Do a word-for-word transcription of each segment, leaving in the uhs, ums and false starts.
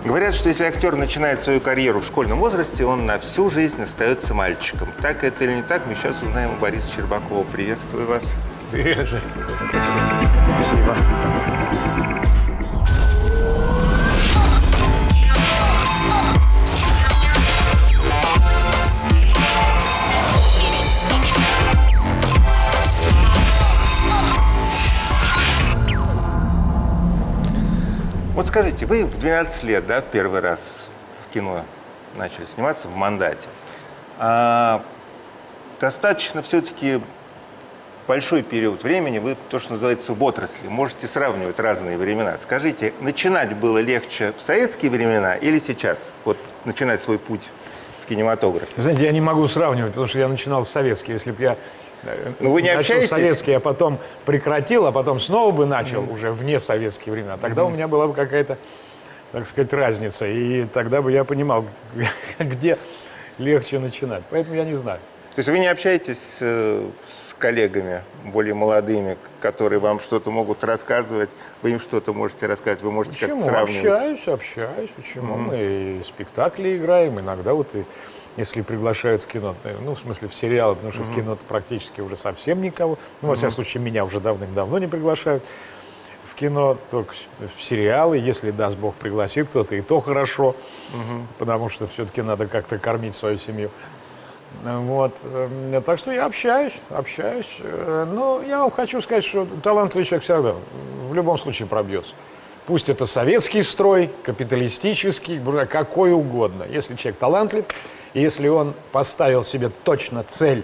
Говорят, что если актер начинает свою карьеру в школьном возрасте, он на всю жизнь остается мальчиком. Так это или не так, мы сейчас узнаем у Бориса Щербакова. Приветствую вас. Привет, Жень. Спасибо. Вот скажите, вы в двенадцать лет, да, в первый раз в кино начали сниматься, в «Мандате». А достаточно все-таки большой период времени, вы, то, что называется, в отрасли, можете сравнивать разные времена. Скажите, начинать было легче в советские времена или сейчас? Вот начинать свой путь в кинематографе. Вы знаете, я не могу сравнивать, потому что я начинал в советские. Если бы я ну, вы не начал общаетесь? советские, а потом прекратил, а потом снова бы начал mm-hmm. уже вне советские времена, тогда mm-hmm. у меня была бы какая-то, так сказать, разница. И тогда бы я понимал, где легче начинать. Поэтому я не знаю. То есть вы не общаетесь э, с коллегами более молодыми, которые вам что-то могут рассказывать, вы им что-то можете рассказать, вы можете как-то сравнивать? Общаюсь, общаюсь. Почему? Mm-hmm. Мы и спектакли играем, иногда вот и, если приглашают в кино, ну, в смысле, в сериалы, потому что mm-hmm. в кино-то практически уже совсем никого, ну, во mm-hmm. всяком случае, меня уже давным-давно не приглашают в кино, только в сериалы, если, даст Бог, пригласит кто-то, и то хорошо, mm-hmm. потому что все-таки надо как-то кормить свою семью. Вот. Так что я общаюсь, общаюсь. Но я вам хочу сказать, что талантливый человек всегда в любом случае пробьется. Пусть это советский строй, капиталистический, какой угодно. Если человек талантлив, и если он поставил себе точно цель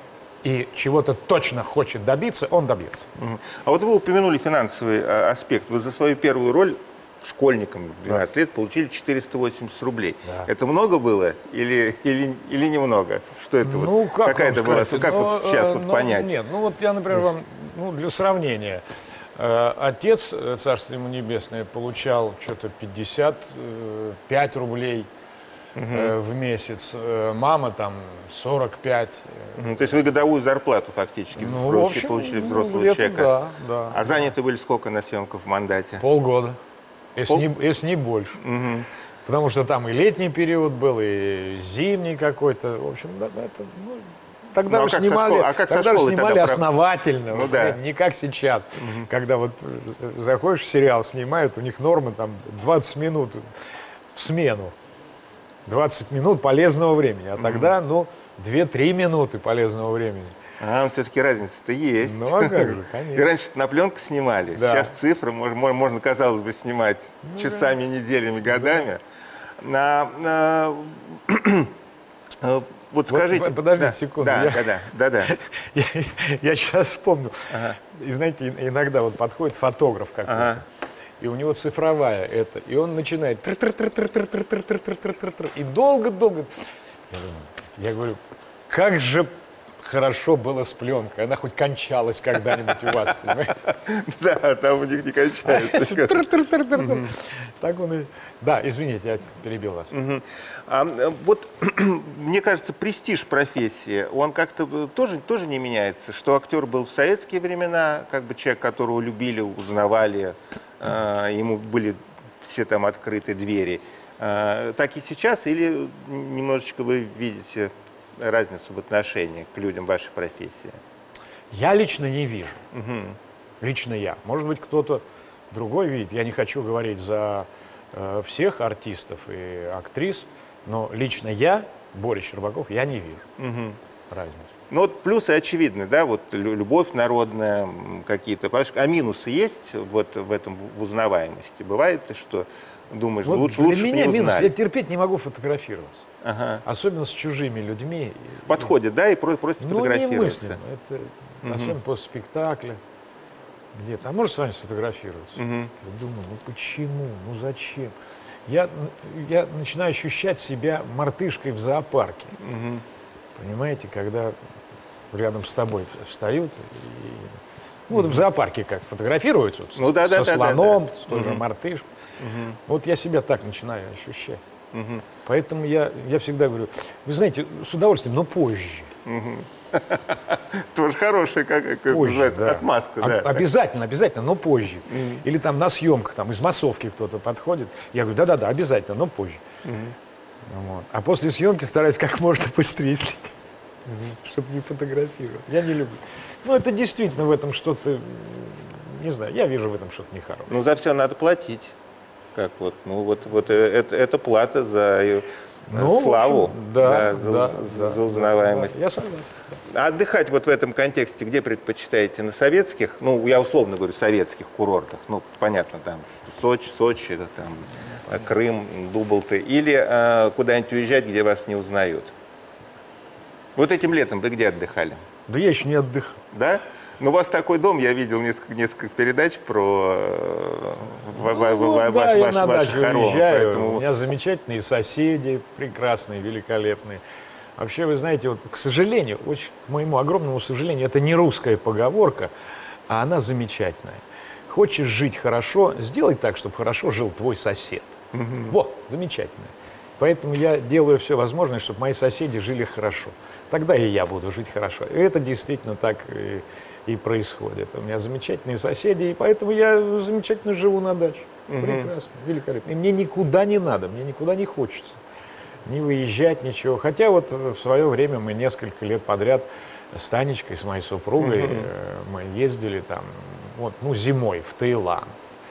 и чего-то точно хочет добиться, он добьется. А вот вы упомянули финансовый аспект. Вы за свою первую роль школьникам в двенадцать да. лет получили четыреста восемьдесят рублей. Да. Это много было или, или, или немного? Что это ну, вот? Как Какая это была? Как ну, вот сейчас ну, вот понять? Нет, ну вот я, например, вам, ну, для сравнения. Э, отец, царство ему небесное, получал что-то пятьдесят пять рублей угу. э, в месяц. Э, мама там сорок пять. Угу. То есть вы годовую зарплату фактически ну, получили, в общем, получили ну, взрослого человека. Да, да. А заняты были сколько на съемках в «Мандате»? Полгода. Если, Пол... не, если не больше. Угу. Потому что там и летний период был, и зимний какой-то. В общем, да, это, ну, тогда ну, же а снимали, а как тогда же снимали тогда... основательно. Ну, вот, да. Не как сейчас. Угу. Когда вот заходишь в сериал, снимают, у них нормы там двадцать минут в смену. двадцать минут полезного времени. А угу. тогда, ну, две-три минуты полезного времени. А, все-таки разница-то есть. Ну, а как же, конечно. И раньше на пленку снимали. Да. Сейчас цифры можно, можно, казалось бы, снимать ну, часами, да. неделями, годами. Да. А, а, вот скажите... Вот, подождите да, секунду. Да, я, да, да, да, да. Я, я сейчас вспомнил. Ага. И знаете, иногда вот подходит фотограф какой-то, ага. и у него цифровая это, и он начинает и долго-долго. Я говорю, как же хорошо было с пленкой. Она хоть кончалась когда-нибудь у вас, понимаете? Да, там у них не кончается. Так он и... Да, извините, я перебил вас. Вот, мне кажется, престиж профессии, он как-то тоже, тоже не меняется, что актер был в советские времена, как бы человек, которого любили, узнавали, ему были все там открыты двери. Так и сейчас, или немножечко вы видите разницу в отношении к людям вашей профессии? Я лично не вижу. Угу. Лично я. Может быть, кто-то другой видит. Я не хочу говорить за э, всех артистов и актрис, но лично я, Борис Щербаков, я не вижу угу. разницы. Ну вот плюсы очевидны, да, вот любовь народная, какие-то, а минусы есть вот в этом в узнаваемости? Бывает, что думаешь, вот лучше, для лучше меня не минус, узнали? я терпеть не могу фотографироваться. Ага. Особенно с чужими людьми. Подходит, да, и просят сфотографироваться? Ну, немыслимо. Это, угу. особенно после спектакля. Где-то. А можешь с вами сфотографироваться? Угу. Я думаю, ну почему? Ну зачем? Я, я начинаю ощущать себя мартышкой в зоопарке. Угу. Понимаете, когда рядом с тобой встают. И... Ну, вот в зоопарке как фотографируются вот, ну, да, со да, слоном, да, да. с той угу. же мартышкой. Угу. Вот я себя так начинаю ощущать. Угу. Поэтому я, я всегда говорю, вы знаете, с удовольствием, но позже. Угу. Тоже хорошая, как, как Позже, называется, да. отмазка. А- Да. Обязательно, обязательно, но позже. Или там на съемках, там из массовки кто-то подходит. Я говорю, да-да-да, обязательно, но позже. Вот. А после съемки стараюсь как можно быстрее слить, чтобы не фотографировать. Я не люблю. Ну, это действительно в этом что-то, не знаю, я вижу в этом что-то нехорошее. Ну, за все надо платить. Как вот, ну вот, вот э, это, это плата за э, Ну, в славу, общем, да, за, да, за- да, за узнаваемость. да, я согласен. А отдыхать вот в этом контексте где предпочитаете? На советских, ну, я условно говорю, советских курортах, ну, понятно, там, что Сочи, Сочи, это там, э, Крым, Дублты, или э, куда-нибудь уезжать, где вас не узнают? Вот этим летом вы где отдыхали? Да я еще не отдыхал. Да? Ну, у вас такой дом, я видел несколько, несколько передач про э, ва- ва- Ну, ва- да, ваш- я ваш- на ваши дачу хоромы, уезжаю, поэтому- у меня замечательные соседи, прекрасные, великолепные. Вообще, вы знаете, вот, к сожалению, очень, к моему огромному сожалению, это не русская поговорка, а она замечательная. Хочешь жить хорошо, сделай так, чтобы хорошо жил твой сосед. Вот, замечательно. Поэтому я делаю все возможное, чтобы мои соседи жили хорошо. Тогда и я буду жить хорошо. И это действительно так и, и происходит. У меня замечательные соседи, и поэтому я замечательно живу на даче. Прекрасно, великолепно. И мне никуда не надо, мне никуда не хочется. Не выезжать, ничего. Хотя вот в свое время мы несколько лет подряд с Танечкой, с моей супругой, э, мы ездили там, вот, ну, зимой в Таиланд.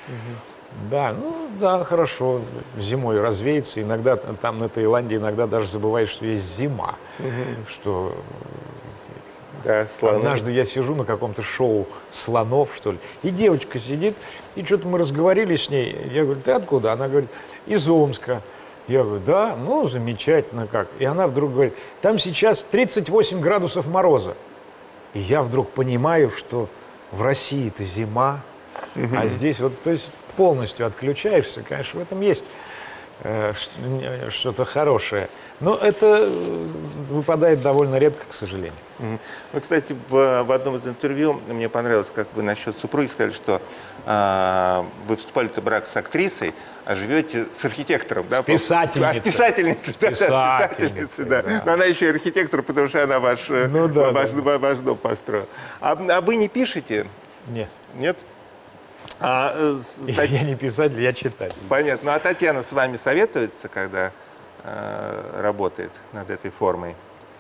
Да, ну да, хорошо, зимой развеяться. Иногда т- там на Таиланде иногда даже забываешь, что есть зима. Что Да, славно. однажды я сижу на каком-то шоу слонов, что ли, и девочка сидит, и что-то мы разговаривали с ней. Я говорю, ты откуда? Она говорит, из Омска. Я говорю, да, ну замечательно как. И она вдруг говорит, там сейчас тридцать восемь градусов мороза. И я вдруг понимаю, что в России-то зима, а здесь вот, то есть полностью отключаешься, конечно, в этом есть э, ш- э, что-то хорошее. Но это э, выпадает довольно редко, к сожалению. Мгм. Вы, кстати, в, в одном из интервью мне понравилось, как вы насчет супруги сказали, что а, вы вступали в брак с актрисой, а живете с архитектором, да? писательницей. А, с писательницей, да, да, с Писательницей, писательницей, да. да. Но она еще и архитектор, потому что она ваш, э, Ну да, ваш, да. ваш дом построила. А, а вы не пишете? Нет, Нет? А, э, с- Тат- я не писатель, я читатель. Понятно. Ну, а Татьяна с вами советуется, когда э, работает над этой формой?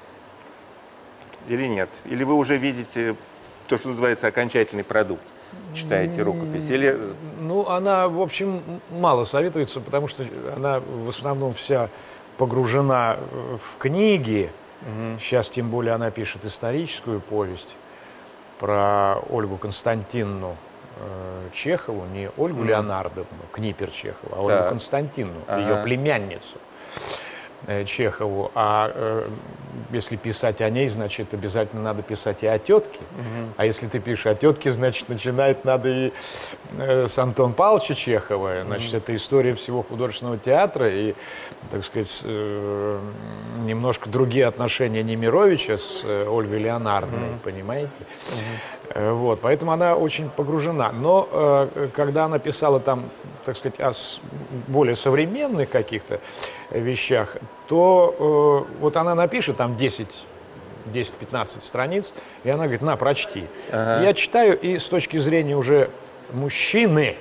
Или нет? Или вы уже видите то, что называется окончательный продукт? Читаете рукопись? Или... Ну, она, в общем, м- мало советуется, потому что она в основном вся погружена э, в книги. Сейчас, тем более, она пишет историческую повесть про Ольгу Константиновну э, Чехову, не Ольгу Леонардовну, Книпер Чехова, а Ольгу Так. Константиновну, Ага. ее племянницу э, Чехову. А э, если писать о ней, значит, обязательно надо писать и о тетке. А если ты пишешь о тетке, значит, начинать надо и э, с Антона Павловича Чехова. Значит, это история всего художественного театра и, так сказать, э, немножко другие отношения Немировича с э, Ольгой Леонардовной, понимаете? Э, Вот, поэтому она очень погружена. Но э, когда она писала там, так сказать, о с- более современных каких-то вещах, то э, вот она напишет там десять десять-пятнадцать страниц, и она говорит, на, прочти. Я читаю, и с точки зрения уже мужчины,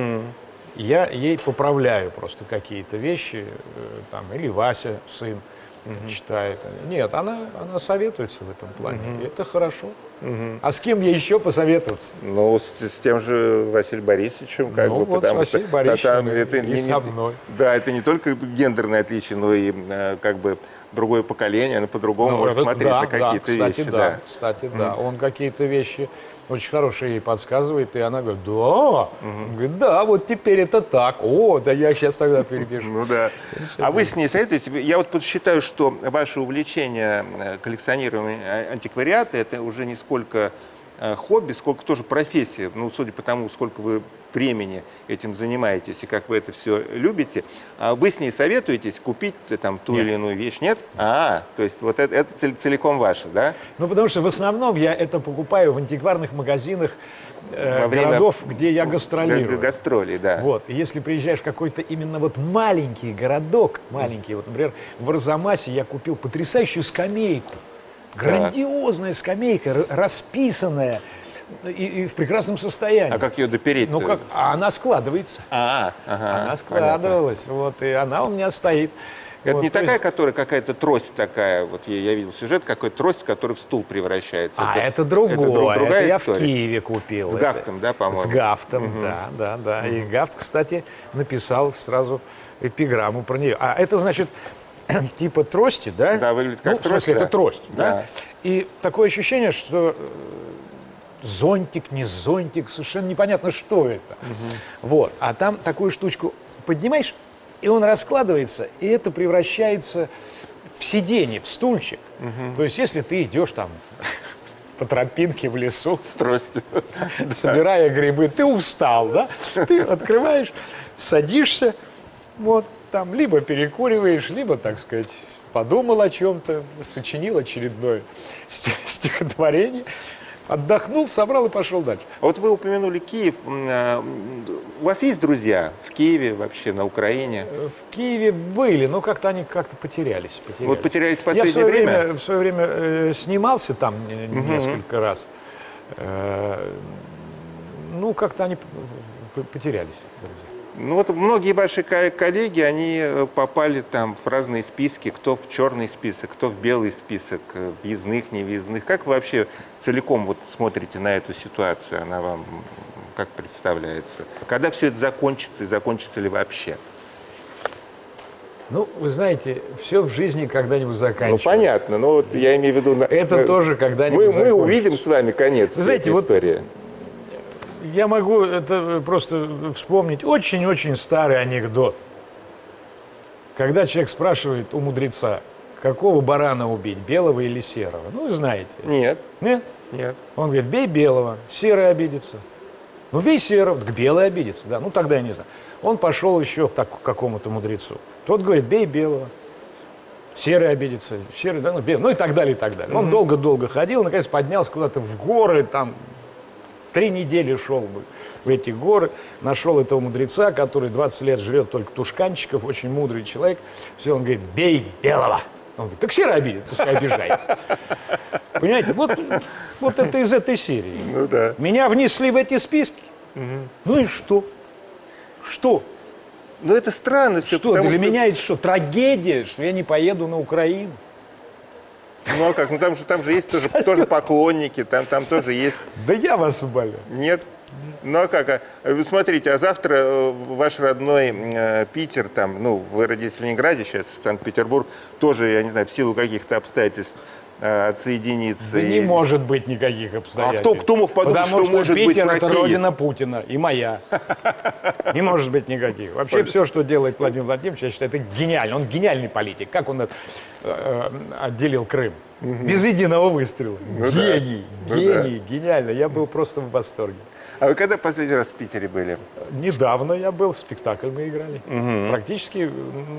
я ей поправляю просто какие-то вещи, э, там, или Вася, сын, читает. Нет, она, она советуется в этом плане, и это хорошо. А с кем ей еще посоветоваться? Ну, с, с тем же Василием Борисовичем, как Ну, бы, вот с потому что Василием Борисовичем там и- это и не- не- со мной. Да, это не только гендерное отличие, но и э, как бы другое поколение, оно по-другому может это- смотреть да, на какие-то да, кстати, вещи. да, кстати, да. Он какие-то вещи очень хорошие ей подсказывает, и она говорит, да, Он говорит, да, вот теперь это так, о, да я сейчас тогда перепишу. Ну да. А вы с ней советуете? Я вот считаю, что ваше увлечение э, коллекционированием а- антиквариата — это уже не сколько э, хобби, сколько тоже профессия. Ну, судя по тому, сколько вы времени этим занимаетесь и как вы это все любите. А вы с ней советуетесь купить э, там ту Нет. или иную вещь? Нет? А, то есть вот это, это цель- целиком ваше, да? Ну, потому что в основном я это покупаю в антикварных магазинах э, Во время городов, где я Га- гастролирую. Гастролей, да. Вот, и если приезжаешь в какой-то именно вот маленький городок, маленький, вот, например, в Арзамасе я купил потрясающую скамейку Грандиозная скамейка, р- расписанная и, и в прекрасном состоянии. А как ее допереть? Ну как, а она складывается. А, ага, Она складывалась, вот, и она у меня стоит. Это Вот, не то такая, есть- которая какая-то трость такая, вот я, я видел сюжет, какой-то трость, которая в стул превращается. А, это, другое, это друг- другая это я история. в Киеве купил. С это. гафтом, да, по-моему? С гафтом, да, да, да. И гафт, кстати, написал сразу эпиграмму про нее. А это, значит, типа трости, да? Да, выглядит как ну, в смысле, трость, да. это трость, да? Да. И такое ощущение, что э, зонтик, не зонтик, совершенно непонятно, что это. Вот. А там такую штучку поднимаешь, и он раскладывается, и это превращается в сиденье, в стульчик. То есть, если ты идешь там по тропинке в лесу, С тростью. собирая грибы, ты устал, да? Ты открываешь, садишься, вот там либо перекуриваешь, либо, так сказать, подумал о чем-то, сочинил очередное сти- стихотворение, отдохнул, собрал и пошел дальше. А вот вы упомянули Киев. М, а, м, У вас есть друзья в Киеве, вообще на Украине? В Киеве были, но как-то они как-то потерялись. потерялись. Вот потерялись в Я в последнее свое время? время, в свое время э, снимался там э, несколько раз. Э, ну, как-то они п- п- потерялись, друзья. Ну вот многие ваши ко- коллеги, они э, попали там в разные списки, кто в черный список, кто в белый список, э, въездных, невъездных. Как вы вообще целиком вот смотрите на эту ситуацию? Она вам м, как представляется? Когда все это закончится и закончится ли вообще? Ну, вы знаете, все в жизни когда-нибудь Ну заканчивается. понятно, но вот я имею в виду... на- Это на- тоже когда-нибудь Мы, мы закончится. увидим с вами конец всей знаете, этой вот- истории. Я могу это просто вспомнить очень-очень старый анекдот. Когда человек спрашивает у мудреца, какого барана убить, белого или серого? Ну, вы знаете. Нет, Нет? нет. Он говорит, бей белого, серый обидится. Ну, бей серого, так белый обидится. Да, ну, тогда я не знаю. Он пошел еще к так- к какому-то мудрецу. Тот говорит, бей белого. Серый обидится, серый, да, ну, белый, ну и так далее, и так далее. Он долго-долго ходил, наконец поднялся куда-то в горы, там, три недели шел бы в эти горы, нашел этого мудреца, который двадцать лет живет только тушканчиков, очень мудрый человек. Все, он говорит, бей белого. Он говорит, так серый обидит, пускай обижается. Понимаете, вот, вот это из этой серии. Ну да. Меня внесли в эти списки. Ну и что? Что? Но это странно все, Что? потому Для что... меня это что? Трагедия, что я не поеду на Украину? Ну а как? Ну там же, там же есть тоже, тоже поклонники, там, там тоже есть... Да я вас умоляю. Нет? Ну а как? А, вы смотрите, а завтра э, ваш родной э, Питер, там, ну, вы родились в Ленинграде, сейчас Санкт-Петербург, тоже, я не знаю, в силу каких-то обстоятельств э, отсоединится. Да и- не может быть никаких обстоятельств. А кто- кто мог подумать, Потому что может быть Питер про это Киев? родина Путина и моя. Не может быть никаких. Вообще все, что делает Владимир Владимирович, я считаю, это гениально. Он гениальный политик. Как он э, э, отделил Крым? Без единого выстрела. Ну да. Гений, Ну гений, гениально. Я был просто в восторге. А вы когда последний раз в Питере были? Недавно я был, в спектакль мы играли. Практически,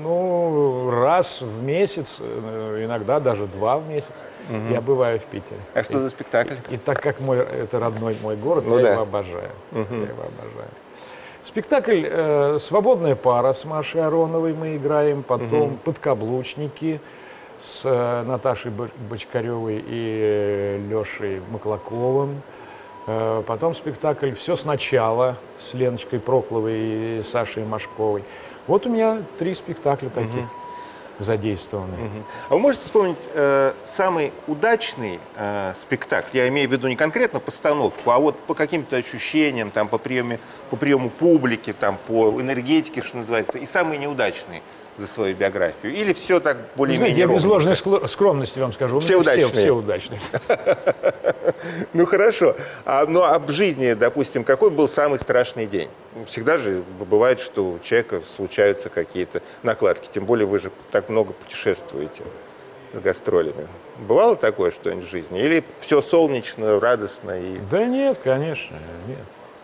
ну, раз в месяц, э, иногда даже два в месяц я бываю в Питере. А что за спектакль? И так как мой, это родной мой город, Ну я да. его обожаю. Я его обожаю. Спектакль э, «Свободная пара» с Машей Ароновой мы играем, потом «Подкаблучники» с э, Наташей Боч- Бочкаревой и э, Лешей Маклаковым. Э, потом спектакль «Все сначала» с Леночкой Прокловой и Сашей Машковой. Вот у меня три спектакля таких задействованы. А вы можете вспомнить э, самый удачный э, спектакль? Я имею в виду не конкретно постановку, а вот по каким-то ощущениям, там, по, приеме, по приему публики, там, по энергетике, что называется, и самый неудачный за свою биографию? Или все так Вы знаете, более-менее я без ровненько? ложной скло- скромности вам скажу. у Все меня удачные. Все, все удачные. Ну хорошо. А, ну а в жизни, допустим, какой был самый страшный день? Всегда же бывает, что у человека случаются какие-то накладки. Тем более вы же так много путешествуете с гастролями. Бывало такое что-нибудь в жизни? Или все солнечно, радостно? И... Да нет, конечно, нет.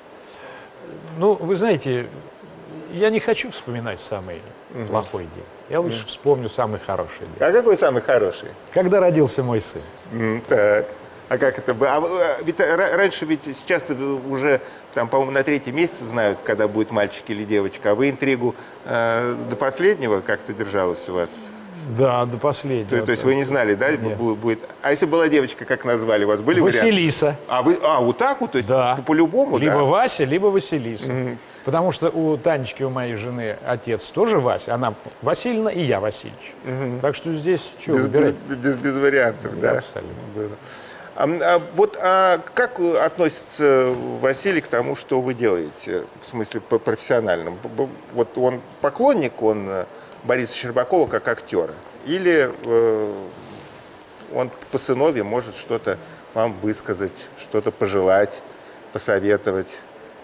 Ну, вы знаете, я не хочу вспоминать самый плохой день. Я лучше вспомню самый хороший день. А какой самый хороший? Когда родился мой сын. М, так. А как это было? А, вы- а, ведь ра- раньше ведь сейчас уже, там, по-моему, на третий месяц знают, когда будет мальчик или девочка. А вы интригу э, до последнего как-то держалась у вас Да, до последнего. То, то есть вы не знали, да, Нет. будет? А если была девочка, как назвали вас? Были варианты? Василиса. А, вы, а, вот так вот? То есть Да. по- по-любому, Либо да? Вася, либо Василиса. Потому что у Танечки, у моей жены, отец тоже Вася. Она Васильевна и я Васильевич. Так что здесь что Без, выбирать? без- без- без вариантов, да? Абсолютно. Было. А, а вот а как относится Василий к тому, что вы делаете, в смысле по профессиональному? Б- б- Вот он поклонник, он э, Бориса Щербакова как актера? Или э, он по сыновье может что-то вам высказать, что-то пожелать, посоветовать?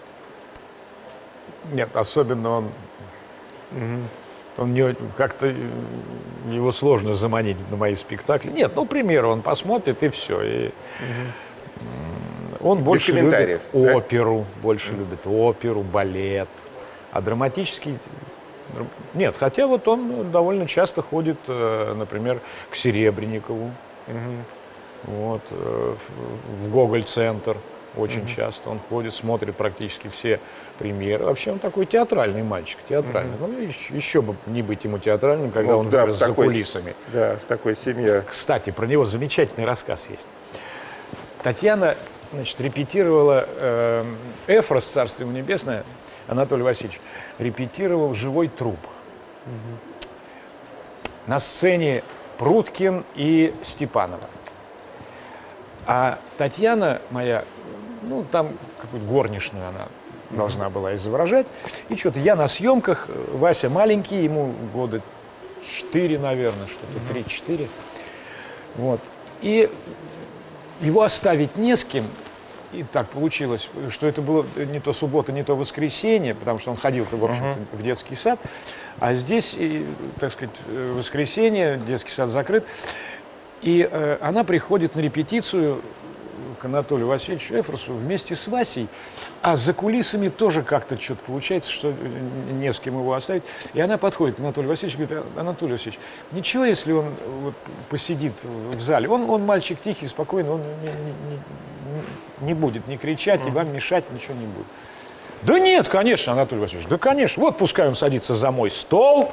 Нет, особенно он, он не, как-то э, его сложно заманить на мои спектакли. Нет, ну, к примеру, он посмотрит и все. И, м, он больше любит комментариев, да? оперу, больше любит оперу, балет. А драматический... Нет, хотя вот он довольно часто ходит, э, например, к Серебренникову, вот, э, в в Гоголь-центр. Очень часто он ходит, смотрит практически все премьеры. Вообще он такой театральный мальчик, театральный. Ну, еще, еще бы не быть ему театральным, когда Ну, он да, вырос в за такой с- кулисами. Да, в такой семье. Кстати, про него замечательный рассказ есть. Татьяна, значит, репетировала э, Эфрос, Царство ему небесное, Анатолий Васильевич, репетировал «Живой труп». На сцене Пруткин и Степанова. А Татьяна моя, ну, там какую-то горничную она должна была изображать. И что-то я на съемках, Вася маленький, ему года четыре, наверное, что-то три-четыре. Вот. И его оставить не с кем. И так получилось, что это было не то суббота, не то воскресенье, потому что он ходил-то, в общем-то, в детский сад. А здесь, и, так сказать, воскресенье, детский сад закрыт. И э, она приходит на репетицию к Анатолию Васильевичу Эфросу вместе с Васей, а за кулисами тоже как-то что-то получается, что не с кем его оставить. И она подходит к Анатолию Васильевичу и говорит: Анатолий Васильевич, ничего, если он вот посидит в зале? Он, он мальчик тихий, спокойный, он не, не, не, не будет не кричать, и вам мешать ничего не будет. Да нет, конечно, Анатолий Васильевич, да конечно, вот пускай он садится за мой стол.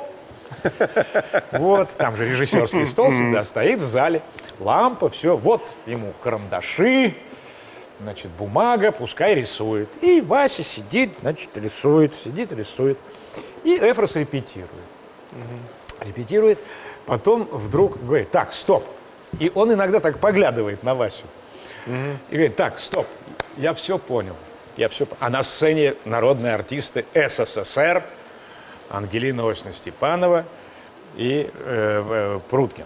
Вот, там же режиссерский стол всегда стоит в зале, лампа, все, вот ему карандаши, значит, бумага, пускай рисует. И Вася сидит, значит, рисует, сидит, рисует. И Эфрос репетирует. Репетирует, потом вдруг говорит: так, стоп. И он иногда так поглядывает на Васю. И говорит: так, стоп, я все понял. Я все... А на сцене народные артисты СССР, Ангелина Осина Степанова и э, э, Пруткин.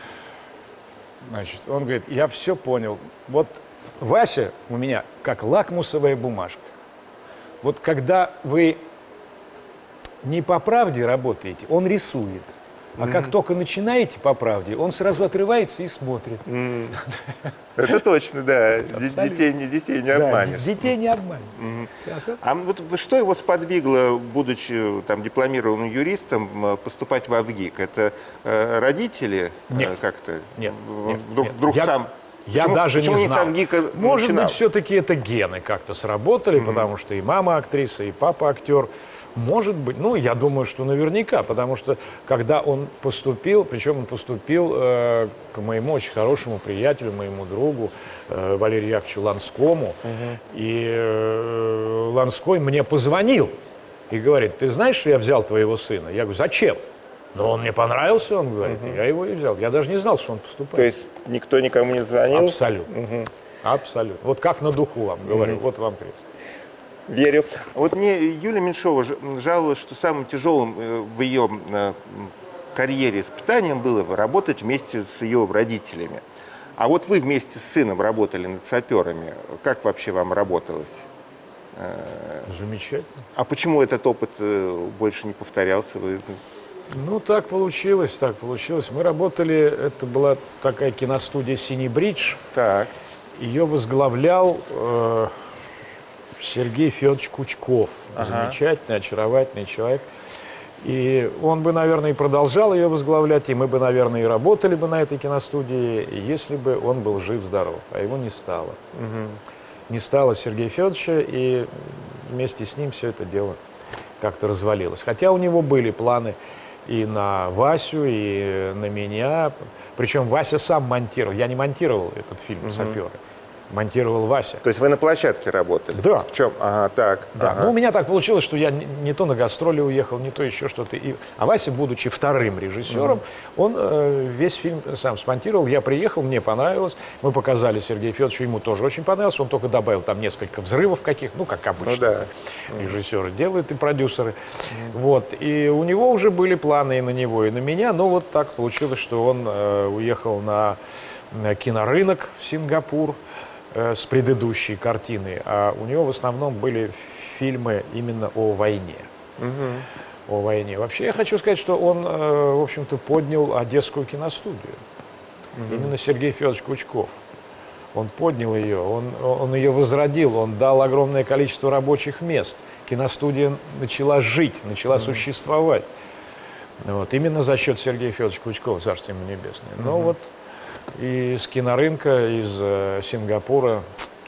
Значит, он говорит: я все понял. Вот Вася у меня как лакмусовая бумажка. Вот когда вы не по правде работаете, он рисует. А как только начинаете по правде, он сразу отрывается и смотрит. Это точно, да. Детей, не- детей не Да, обманешь. детей не обманешь. А вот вы- что его сподвигло, будучи там дипломированным юристом, м, поступать в АВГИК? Это э, родители э, Нет. как-то? Нет, в- нет, вдруг, нет. вдруг Я- сам. Я Почему- даже почему не не знал. с АВГИКа Может начинал? быть, все-таки это гены как-то сработали, потому что и мама актриса, и папа актер. Может быть, ну, я думаю, что наверняка, потому что когда он поступил, причем он поступил э, к моему очень хорошему приятелю, моему другу э, Валерию Яковлевичу Ланскому, и э, Ланской мне позвонил и говорит: ты знаешь, что я взял твоего сына? Я говорю: зачем? Ну, он мне понравился, он говорит, я его и взял. Я даже не знал, что он поступает. То есть никто никому не звонил? Абсолютно. Абсолютно. Вот как на духу вам говорю, вот вам крест. Верю. Вот мне Юлия Меньшова ж- жаловалась, что самым тяжелым э, в ее э, м, карьере испытанием было работать вместе с ее родителями. А вот вы вместе с сыном работали над саперами. Как вообще вам работалось? Замечательно. А почему этот опыт э, больше не повторялся? Вы... Ну, так получилось, так получилось. Мы работали, это была такая киностудия «Синий бридж». Так. Ее возглавлял э, Сергей Федорович Кучков. Замечательный, очаровательный человек. И он бы, наверное, и продолжал ее возглавлять, и мы бы, наверное, и работали бы на этой киностудии, если бы он был жив-здоров. А его не стало. Не стало Сергея Федоровича, и вместе с ним все это дело как-то развалилось. Хотя у него были планы и на Васю, и на меня. Причем Вася сам монтировал. Я не монтировал этот фильм «Саперы». Монтировал Вася. То есть вы на площадке работали? Да. В чем? Ага, так. Да, ага. ну у меня так получилось, что я не, не то на гастроли уехал, не то еще что-то. И, а Вася, будучи вторым режиссером, mm-hmm. он э, весь фильм сам смонтировал. Я приехал, мне понравилось. Мы показали Сергею Федоровичу, ему тоже очень понравилось. Он только добавил там несколько взрывов каких, ну, как обычно. Ну, да. Режиссеры делают и продюсеры. Mm-hmm. Вот. И у него уже были планы и на него, и на меня. Но вот так получилось, что он э, уехал на, на кинорынок в Сингапур с предыдущей картины, а у него в основном были фильмы именно о войне. Угу. О войне. Вообще я хочу сказать, что он, в общем-то, поднял Одесскую киностудию. Угу. Именно Сергей Федорович Кучков. Он поднял ее, он, он ее возродил, он дал огромное количество рабочих мест. Киностудия начала жить, начала угу. существовать. Вот. Именно за счет Сергея Федоровича Кучкова, царство ему небесное. Но угу. вот и с кинорынка, из э, Сингапура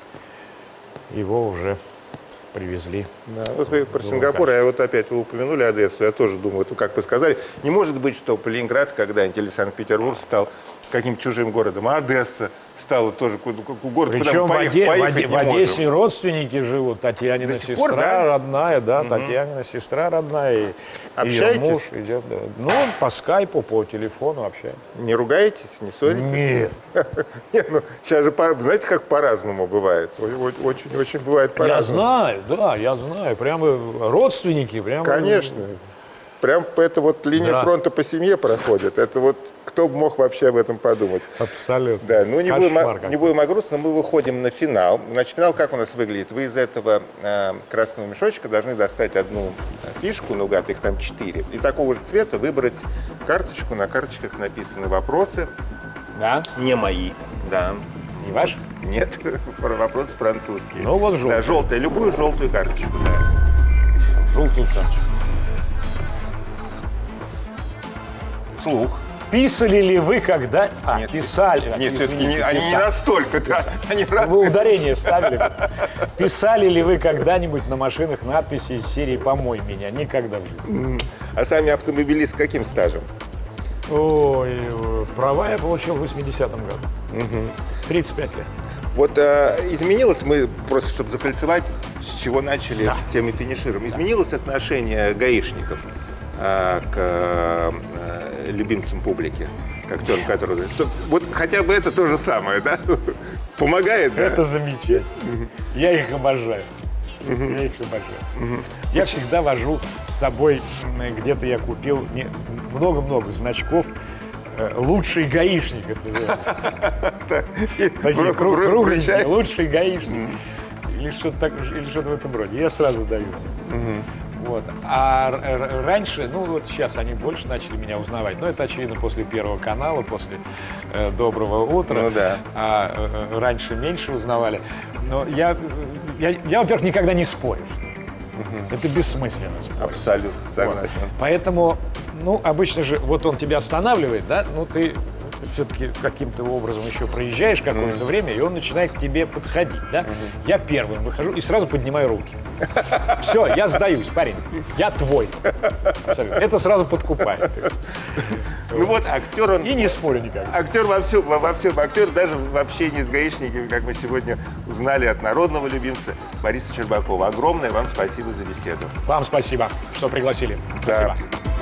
его уже привезли. Да. Вот вы про Сингапур, а вот опять вы упомянули Одессу, я тоже думаю, это, как вы сказали, не может быть, что Ленинград когда-нибудь или Санкт-Петербург стал каким-то чужим городом, а Одесса стала тоже город, причем куда мы поехать, в, Оде, поехать в, Оде, не в Одессе можем. Родственники живут, Татьянина сестра пор, да? родная, да, угу. Татьянина сестра родная, и ее муж идет, да. Ну, по скайпу, по телефону общаемся. Не ругаетесь, не ссоритесь? Нет. Нет, ну, сейчас же, знаете, как по-разному бывает, очень-очень бывает по-разному. Я знаю, да, я знаю, прямо родственники, прямо... Конечно. Прям это вот линия да. фронта по семье проходит. Это вот кто бы мог вообще об этом подумать. Абсолютно. Да, ну не будем, не будем о грустном, мы выходим на финал. Значит, финал как у нас выглядит? Вы из этого э, красного мешочка должны достать одну фишку, наугад, их там четыре, и такого же цвета выбрать карточку. На карточках написаны вопросы. Да? Не мои. Да. Не ваш? Нет, вопросы французские. Ну вот желтый. Да, желтая, любую желтую карточку. Да. Желтую карточку. Слух. Писали ли вы когда... А, нет, писали. Нет, все-таки не, они не настолько, да. Они вы ударение ставили. Писали ли вы когда-нибудь на машинах надписи из серии «Помой меня»? Никогда в жизни. А сами автомобилист с каким стажем? Ой, права я получил в восьмидесятом году. Угу. тридцать пять лет. Вот а, изменилось, мы просто, чтобы закольцевать, с чего начали, да. тем и финишируем. Изменилось отношение гаишников а, к а, любимцам публики, к актерам, которые... Вот хотя бы это то же самое, да? Помогает, да? Это замечательно. Угу. Я их обожаю. Угу. Я их обожаю. Угу. Я всегда вожу с собой, где-то я купил много-много значков. Лучший гаишник, это называется. Такие кругленькие, лучший гаишник. Или что-то в этом роде. Я сразу даю. Вот. А раньше, ну вот сейчас они больше начали меня узнавать, но это очевидно после Первого канала, после э, Доброго утра. Ну да. А э, раньше меньше узнавали. Но я, я, я во-первых, никогда не спорю. Угу. Это бессмысленно спорить. Абсолютно, согласен. Вот. Поэтому, ну, обычно же, вот он тебя останавливает, да, ну ты все-таки каким-то образом еще проезжаешь какое-то mm-hmm. время, и он начинает к тебе подходить, да? Mm-hmm. Я первым выхожу и сразу поднимаю руки. Все, я сдаюсь, парень, я твой. Это сразу подкупает. Ну вот актер, он... И не спорю никак. Актер во всем, во всем, актер даже в общении с гаишниками, как мы сегодня узнали от народного любимца Бориса Щербакова. Огромное вам спасибо за беседу. Вам спасибо, что пригласили. Да. Спасибо.